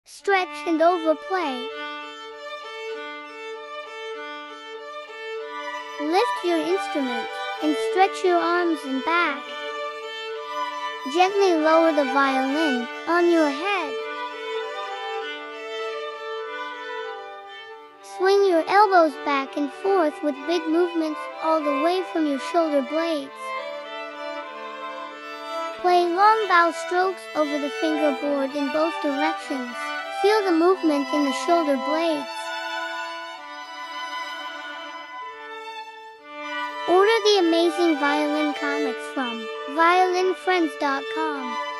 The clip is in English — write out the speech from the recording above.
Stretch and overplay. Lift your instrument and stretch your arms and back. Gently lower the violin on your head. Swing your elbows back and forth with big movements all the way from your shoulder blades. Play long bow strokes over the fingerboard in both directions. Feel the movement in the shoulder blades. Order the amazing violin comics from violinfriends.com.